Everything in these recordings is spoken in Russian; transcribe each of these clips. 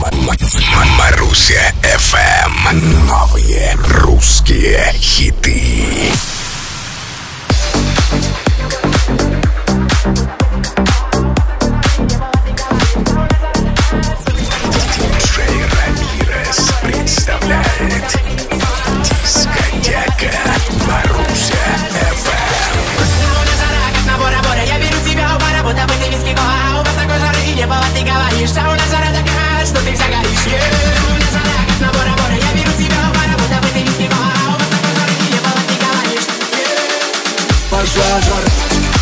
Маруся FM. Новые русские хиты. Диджей Рамирес представляет дискотека Маруся FM. Я беру тебя у бара, будто бы ты виски кола. У вас такой жары и не повод, ты говоришь. А у нас жара такая, что ты вся горишь. У нас жара как на Бора-Бора. Я беру тебя у бара, будто бы ты виски кола. У вас такой жары и не повод, ты говоришь. Пошла жара.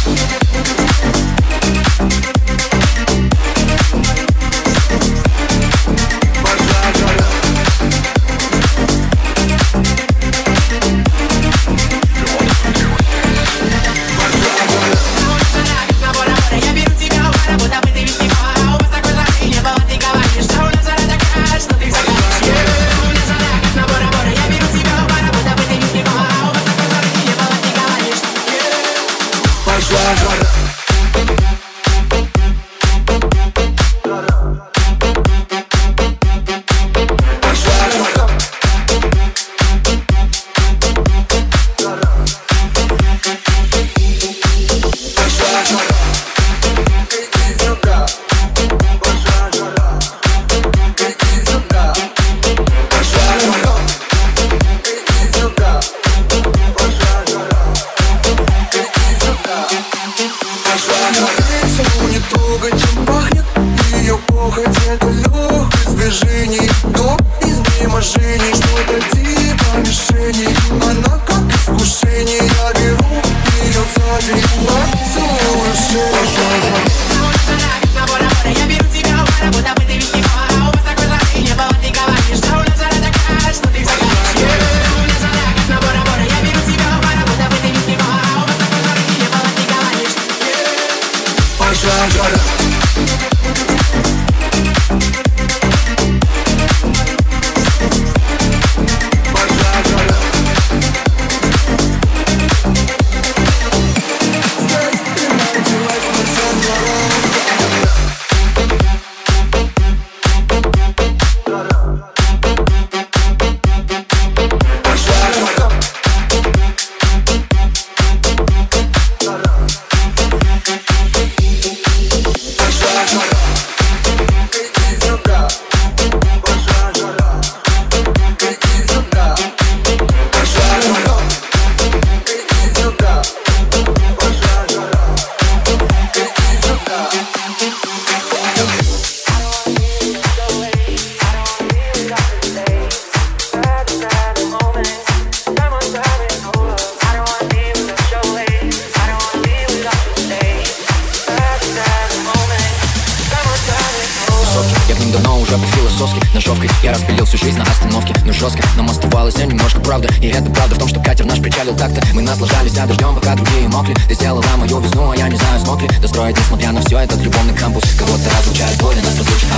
Я распилил всю жизнь на остановке, но жестко нам оставалось все немножко правда. И это правда в том, что катер наш причалил так-то. Мы наслаждались дождем, пока другие мокли. Ты сделала мою весну, а я не знаю, смог ли достроить, несмотря на все, этот любовный кампус. Кого-то разлучает боль, нас разлучит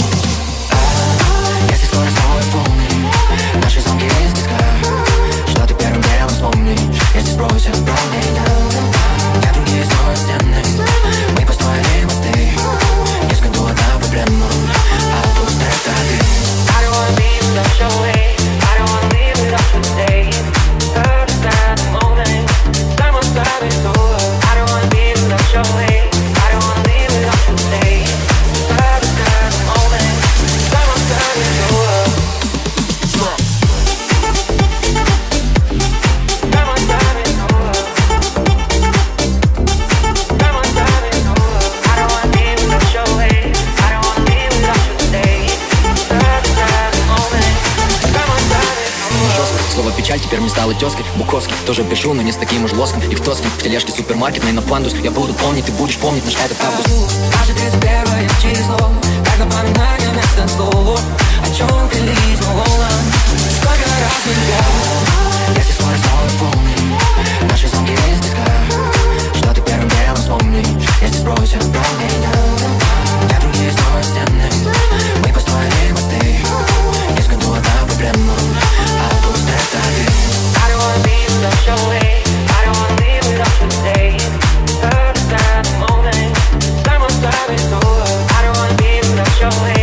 если скоро снова вспомни наши звонки из диска, что ты первым делом вспомнишь, если сбросишь меня. Я другие снова стены, мы построили мосты. Не скажу одна проблема, а тут это ты. I don't wanna be without your way, I don't wanna live without you today. Understand the moment, time on time is over. I don't wanna be without your way, I don't wanna live without you today. Understand the moment, time on time is over. Слово печаль теперь мне стало тезкой. Буковский тоже пишу, но не с таким уж лоском. И в Тоске, в тележке супермаркетной на пандус. Я буду помнить, ты будешь помнить наш этот август. Наше 31 число, как напоминание вместо слова. О чем пились, сколько раз нельзя. Если скоро снова вспомни наши звонки из диска, что ты первым делом вспомнишь, если сбросишь меня. Я другие снова стены, мы построили мосты. Не скажу одна проблема, а тут это ты. I don't wanna be without your way, I don't wanna live without you today. Understand the moment, time on time is over. I don't wanna be without your way.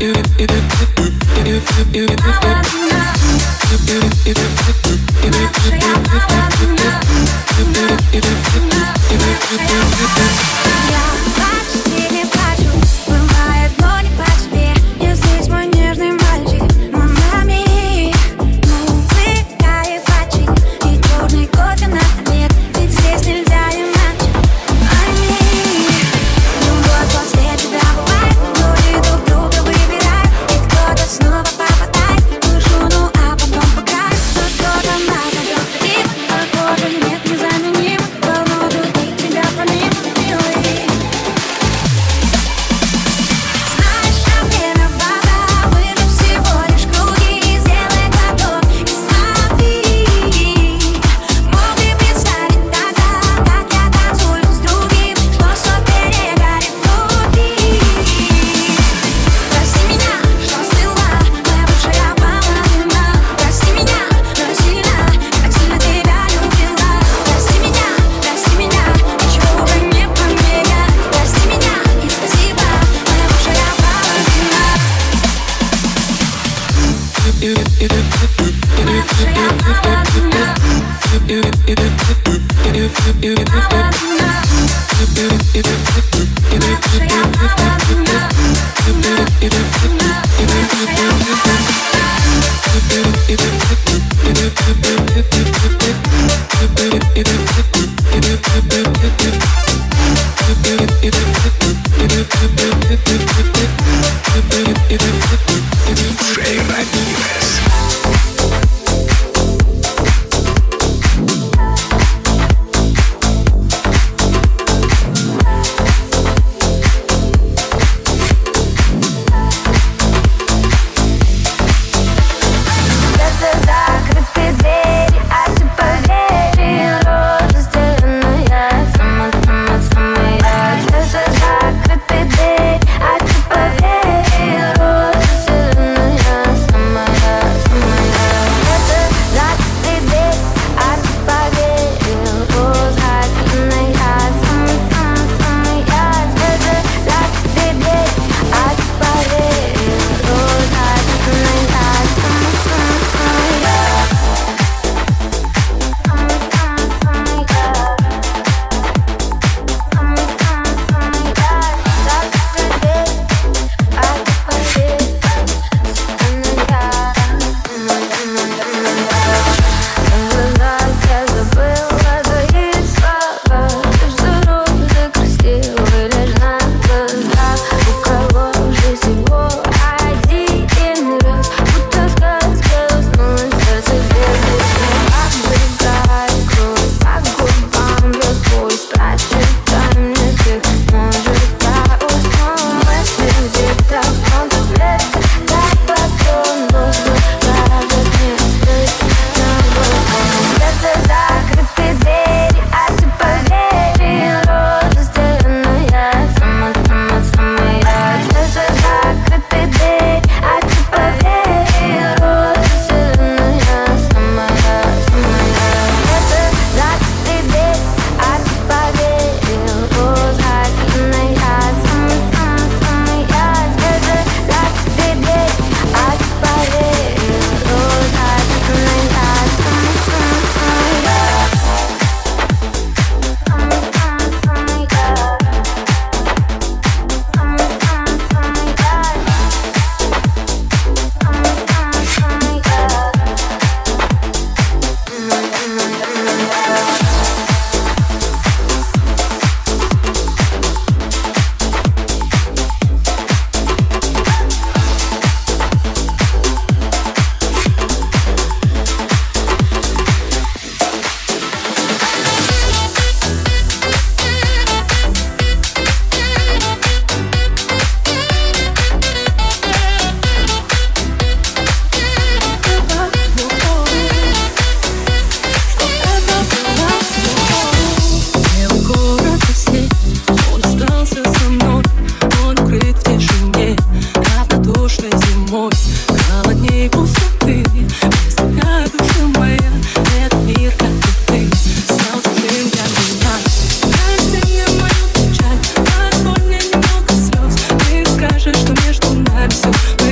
Что между нами все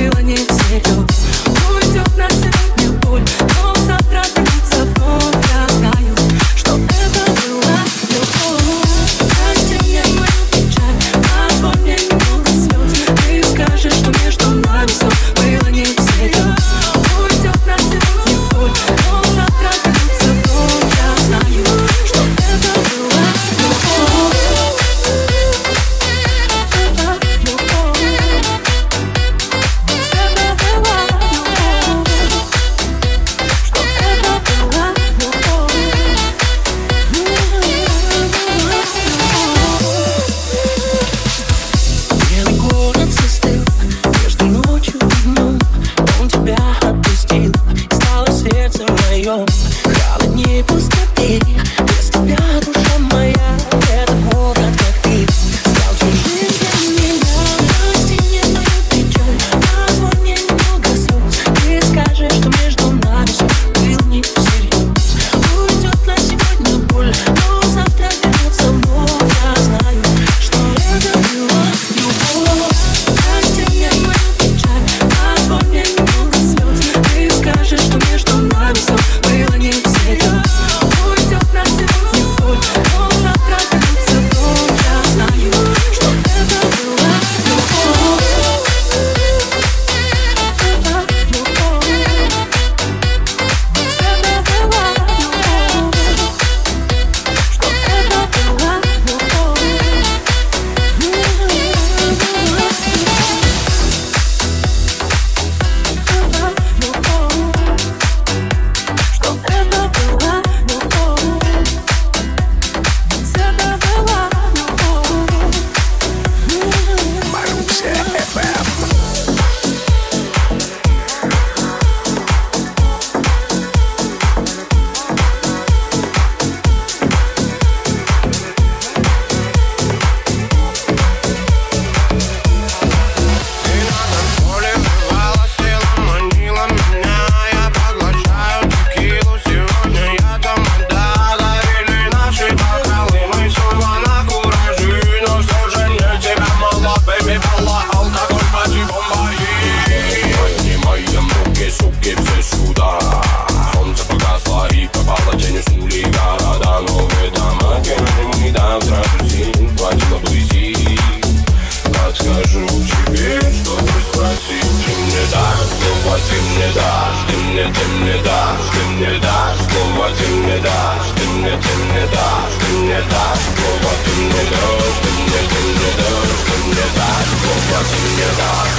ты мне дашь, ты мне дашь, слово ты мне дашь, ты мне дашь, ты мне дашь, слово ты мне дашь, ты мне дашь, ты мне дашь, слово ты мне дашь.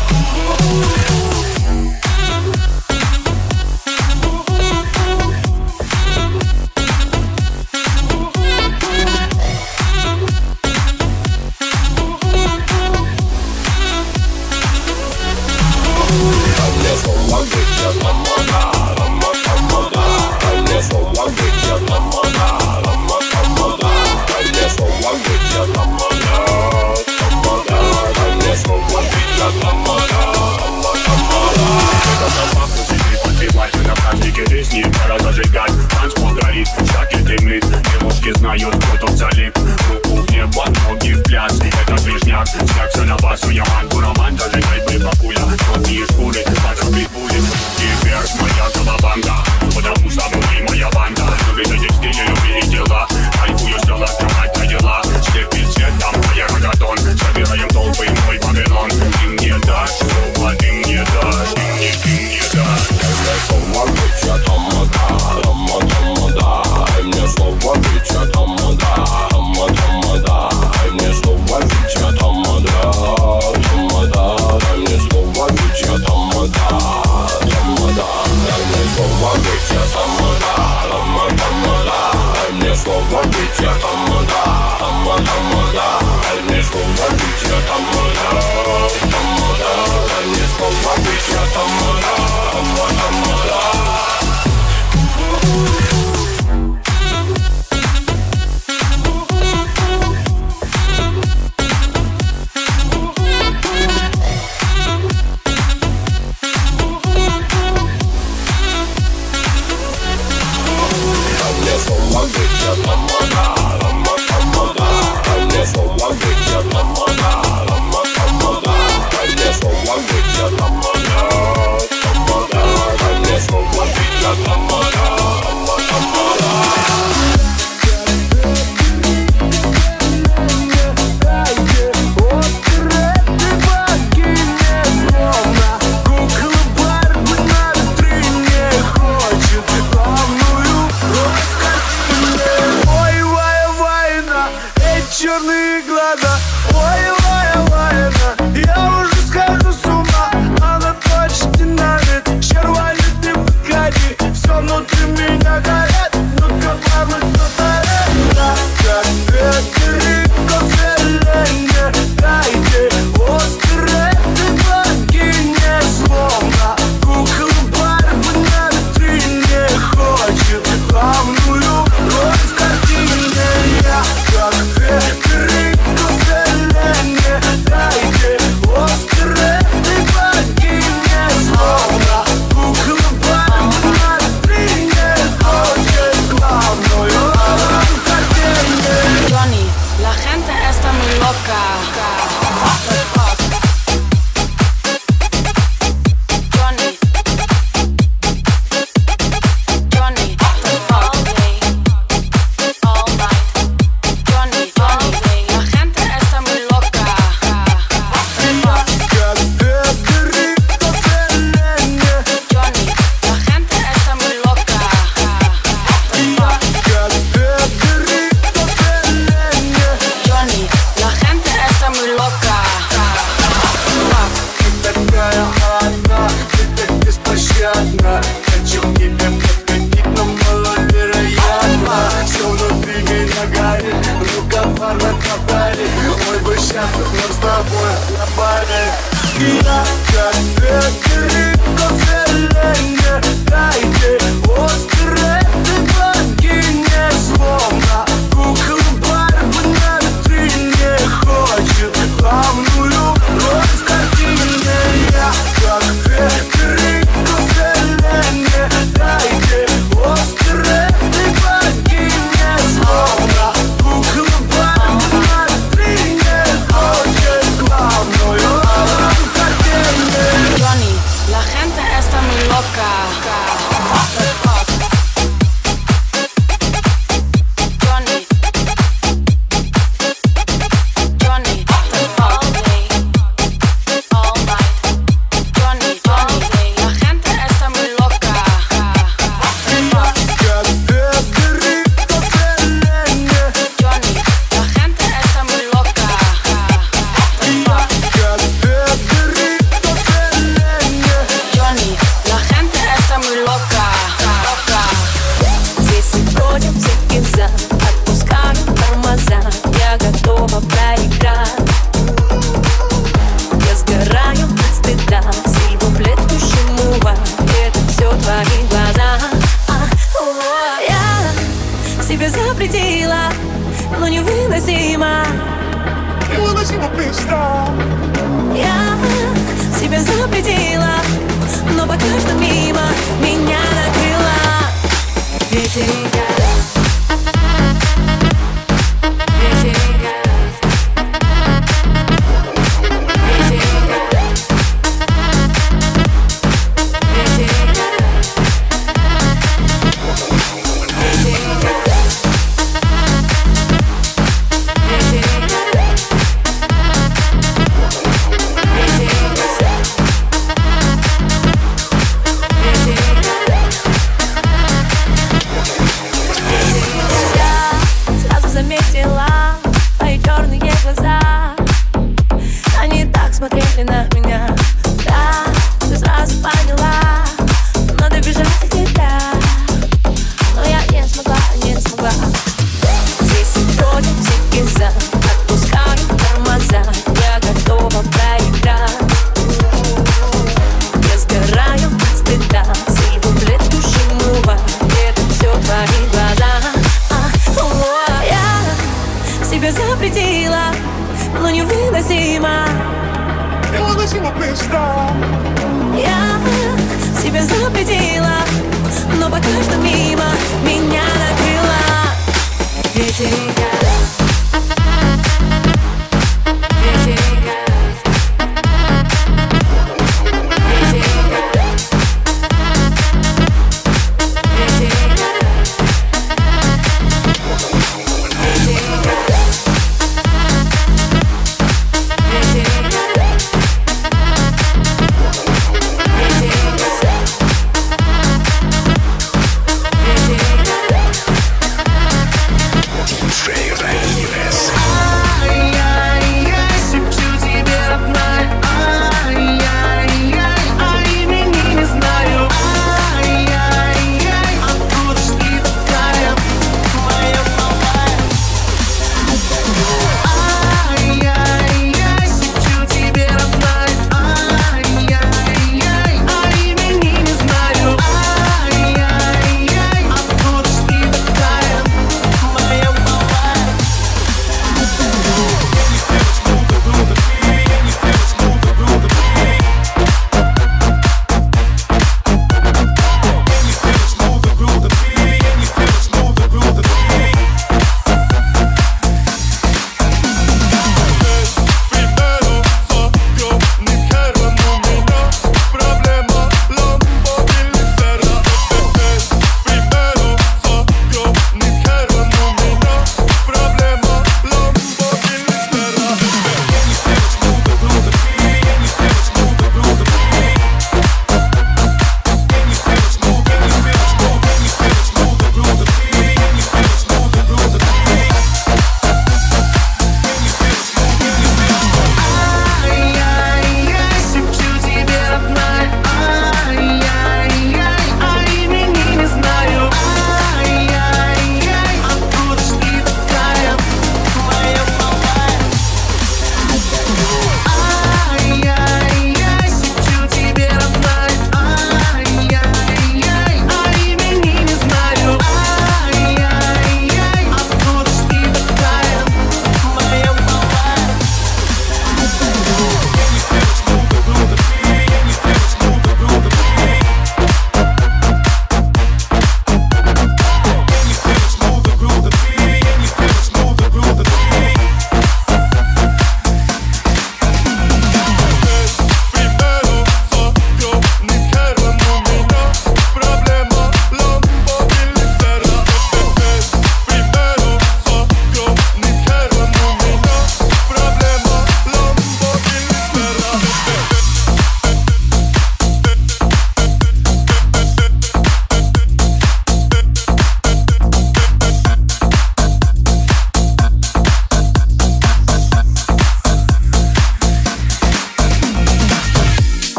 Жизни пора зажигать, танцпол горит, шаги дымит, девушки знают, кто тут залип. Руку в небо, ноги в пляс, это движняк, снягся на басу, я антуроман, зажигай бы бабуля, крутые шкуры, пачку питбули, и вверх моя колобанга, потому что мы моя банда, любит эти стили, любит дела, кайфую стала строгать на дела, слепит свет, там моя рогатон, собираем толпы, мой павилон, ты мне дашь, слово ты мне дашь, ты мне дашь. Слово бича тамада, тамада, ай мне слово бича тамада, тамада, ай мне слово бича тамада, тамада, ай мне слово бича тамада, тамада, ай мне слово бича тамада, тамада, ай мне слово бича тамада, тамада, ай мне слово бича тамада, тамада, ай мне слово бича тамада. тебя запретила, но пока что мимо меня накрыла вечеринка.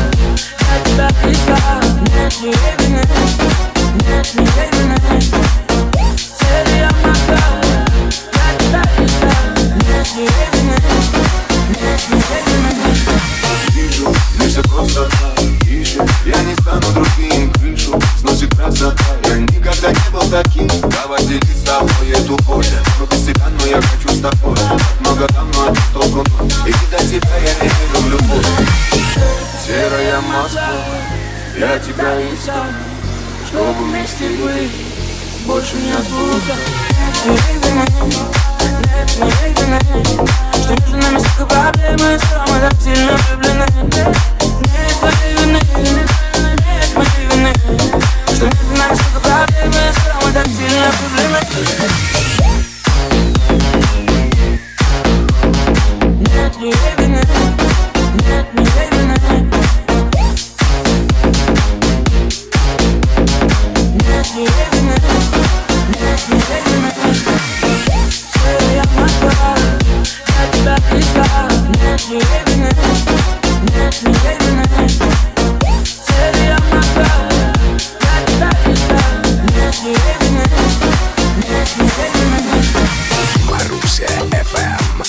Нет, не закинь, давай делить с тобой эту боль. Но без тебя, но я хочу с тобой. Много давно не толку, и до тебя я не верю в любовь. Серая Москва, я тебя искал, чтобы вместе быть, больше не отпускай. Нет, что между нами столько проблем, и что мы так сильно влюблены. Нет твоей вины, нет моей вины, что между нами столько проблем, и что мы так сильно влюблены. Нет твоей вины, нет моей вины. Нет твоей вины, нет моей вины. Серая Москва, я тебя искал. Нет твоей вины, нет моей вины. Серая Москва, я тебя искал. Нет твоей вины, нет моей вины. Маруся FM.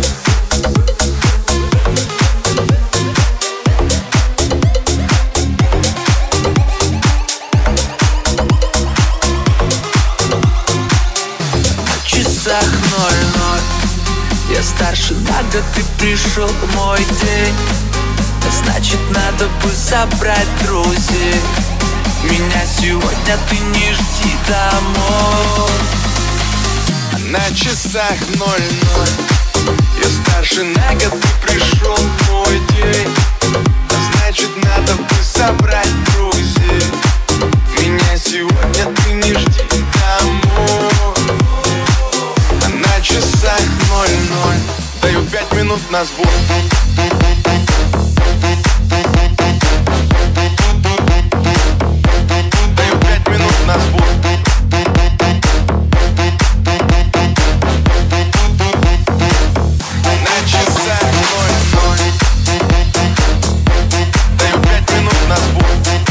Я старше на год, ты пришел мой день. Значит, надо бы собрать друзей. Меня сегодня ты не жди домой. На часах 00. Я старше на год, ты пришел мой день. Значит, надо бы собрать друзей. Меня сегодня ты не жди домой. На часах 00. Даю 5 минут на сбор. Даю 5 минут на сбор. На часах 00. Даю 5 минут на сбор.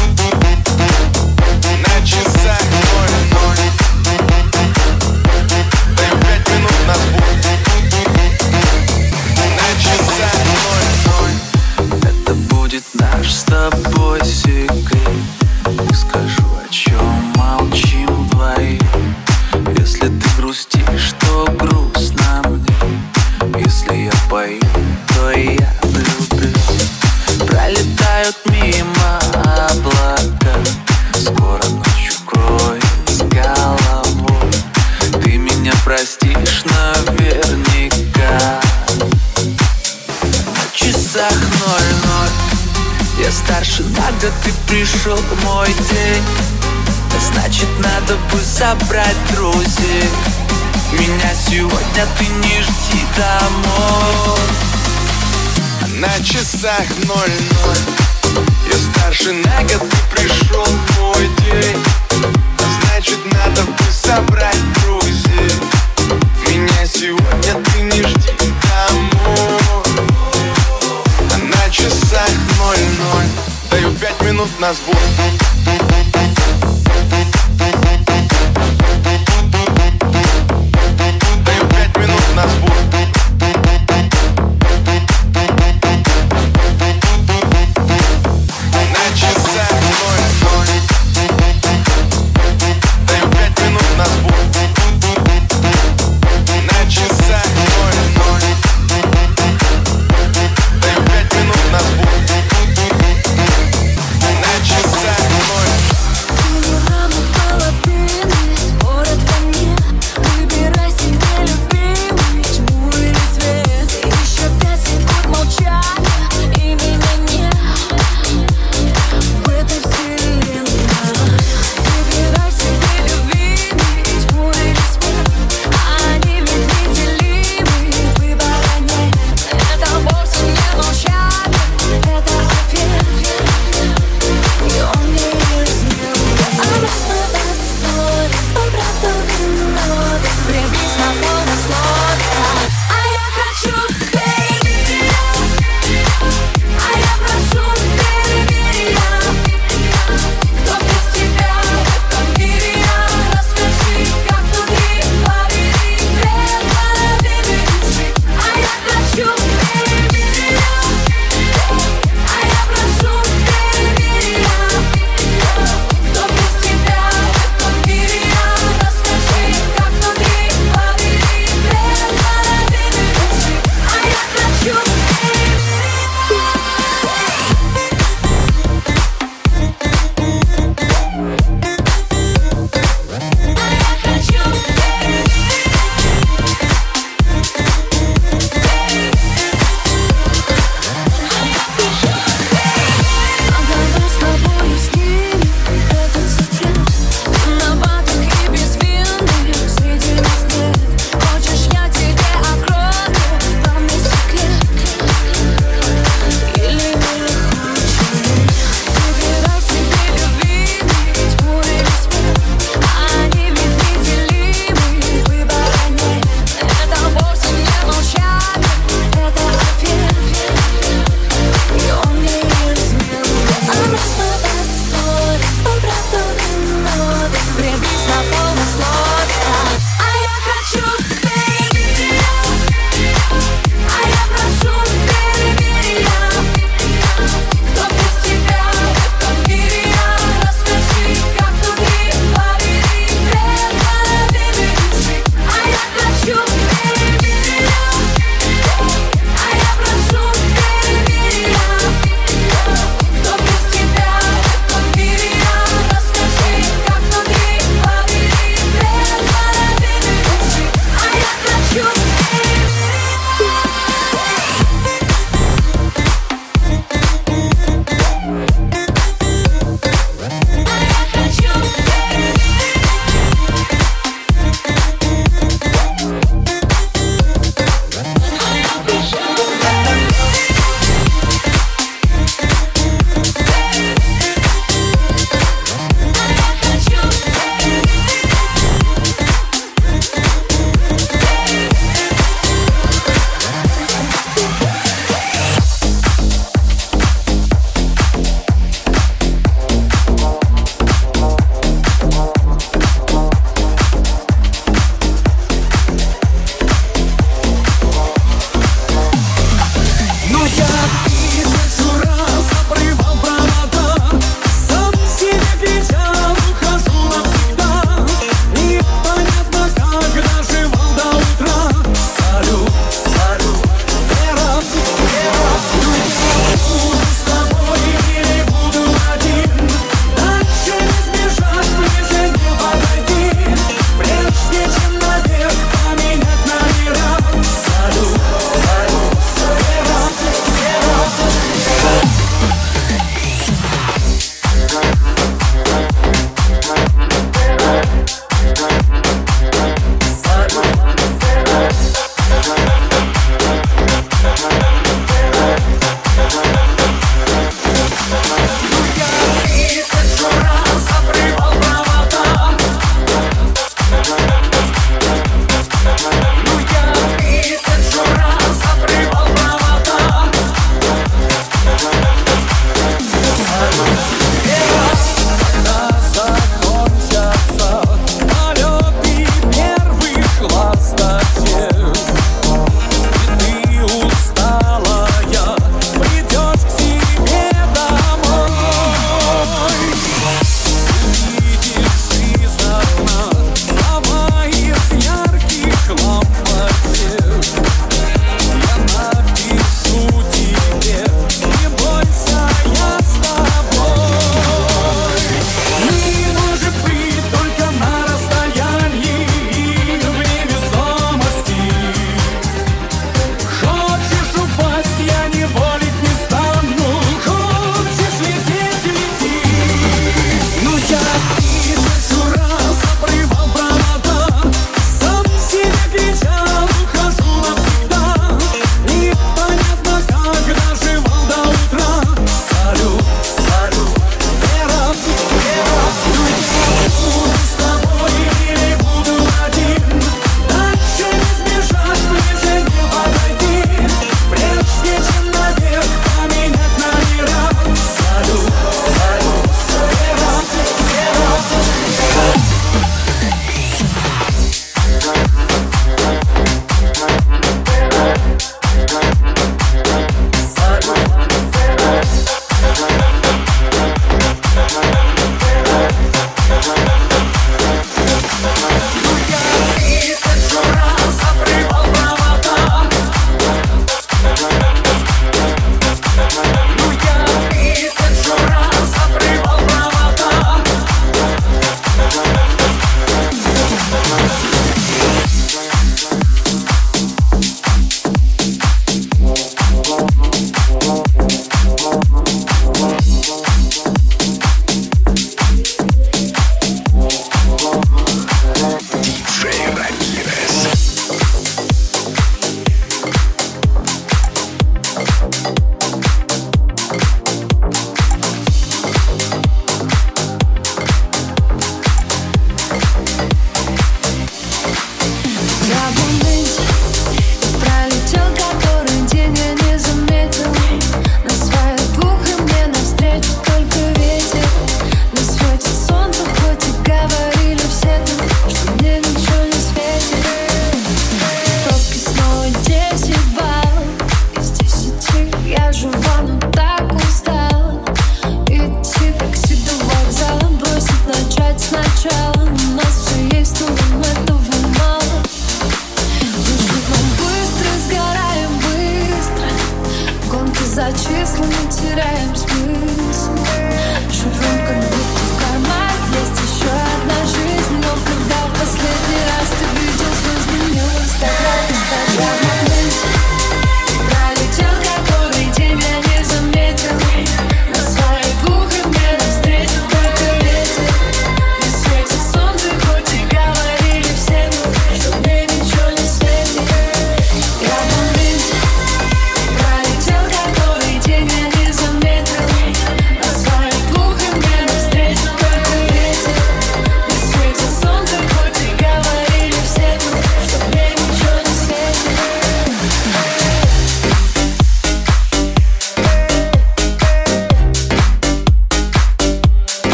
На часах 00. Даю 5 минут на сбор. На часах 00. Это будет наш с тобой секрет. Не скажу, о чем молчим вдвоем. Если ты грустишь, то грустно мне. Если я пою, то я влюблюсь. Пролетают мимо облака, скоро ночь укроет с головой. Ты меня простишь наверняка. На часах 00. Я старше на год, ты пришел мой день. Значит, надо бы собрать друзей. Меня сегодня ты не жди домой. На часах 00. Я старше на год, ты пришел мой день. Значит, надо бы собрать друзей. Меня сегодня ты не жди домой. На часах 00. Даю 5 минут на сбор. Даю 5 минут на сбор. На часах 00. Даю 5 минут на сбор. На часах 00. Даю 5 минут на сбор. На часах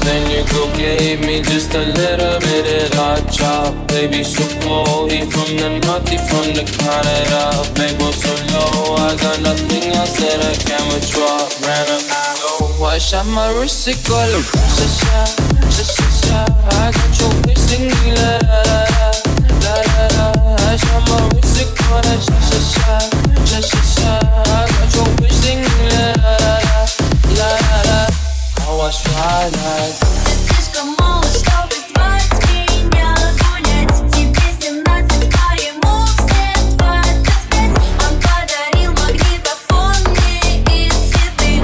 then you go gave me just a little bit of hot chop. Baby, so cold, he from the north, he from the Canada. Baby, so low, I got nothing else that I can withdraw. Ran up, oh, I shot my wrist, it got a sha-sha, sha-sha-sha. I got your bitch singing la-la-la-la, la-la-la. I shot my wrist, it got a sha-sha-sha, sha-sha-sha. I got your bitch singing la-la-la-la, la-la-la. How I try like Слишком молод, чтобы звать меня гулять. Тебе 17, а ему все 25. Он подарил магнитофон мне из еды.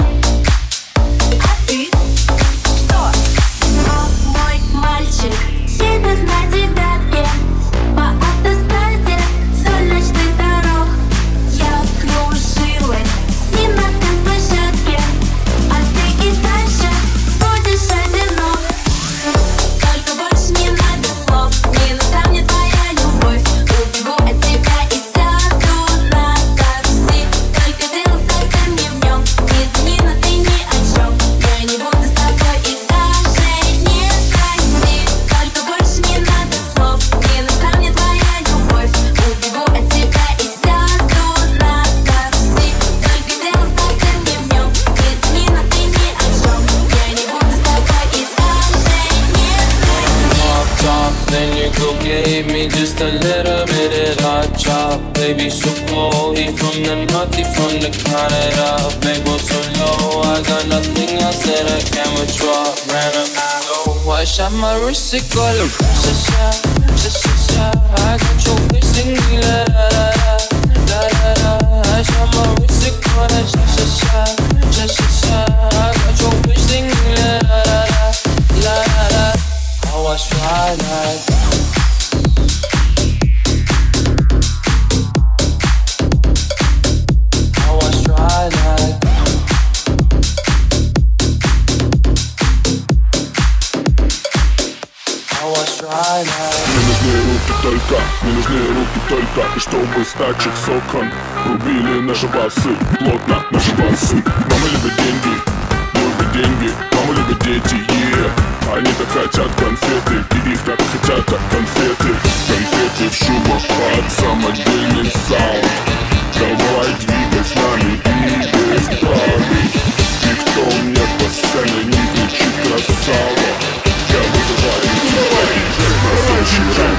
А ты что? Мой мальчик едет на девятке по автостраде вдоль ночных дорог. Я кружилась с ним на танцплощадке, а ты и дальше будешь одинок. Только больше не надо слов, не нужна мне твоя любовь. Убегу от тебя и сяду на такси. Только дело совсем не в нем. Извини, но ты ни о чем. Я не буду с тобой и даже не проси. Только больше не надо слов, не нужна мне твоя любовь. Убегу от тебя и сяду на такси. Только дело совсем не в нем. Извини, но ты ни о чем. Я не буду с тобой и даже не проси. off top, then you go gave me just a little bit of hot chop. Baby, so cold, he from the north, he from the Canada. Baby, so low, I got nothing else that I can withdraw. Ran up, oh, I shot my wrist, it got a sha-sha, sha-sha-sha. I got your bitch singing la-la-la-la, la-la-la. I shot my wrist, it got a sha-sha-sha, sha-sha-sha. I got your bitch singing la-la-la-la, la-la-la. How I try like how I try like how I try like. Мне нужны руки только, и чтобы стать сокон. Рубили наши басы, плотно наши басы. Мама любит деньги, мама любит дети, Они так хотят конфеты, и их так хотят конфеты. Конфеты в шубах под самодельный саунд. Давай двигай с нами и без правил. Никто мне по сцене не кричит красава. Я вызываю тебя на следующий раунд.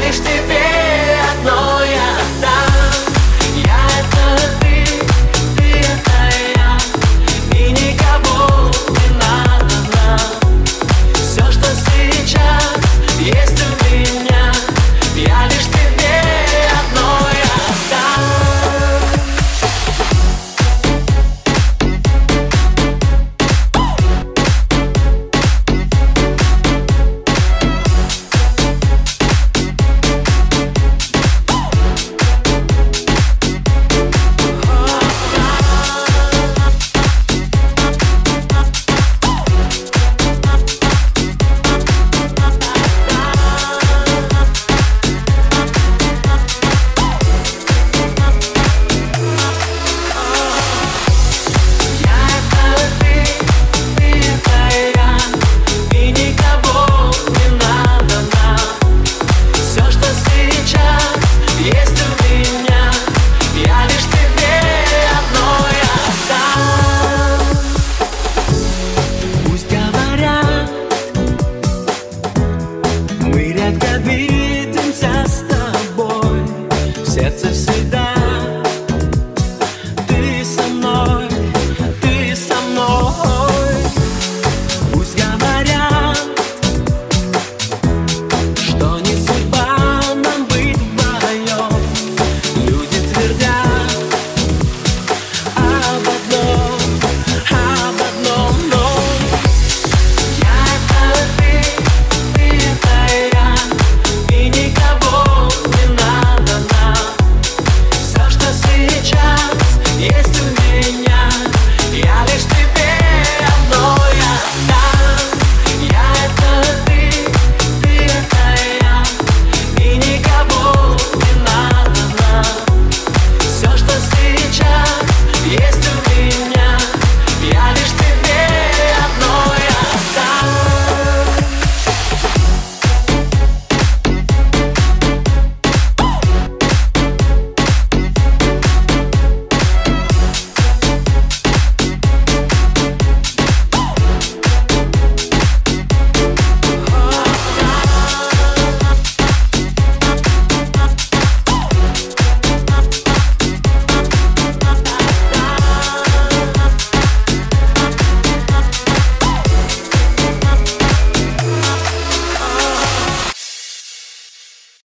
лишь ты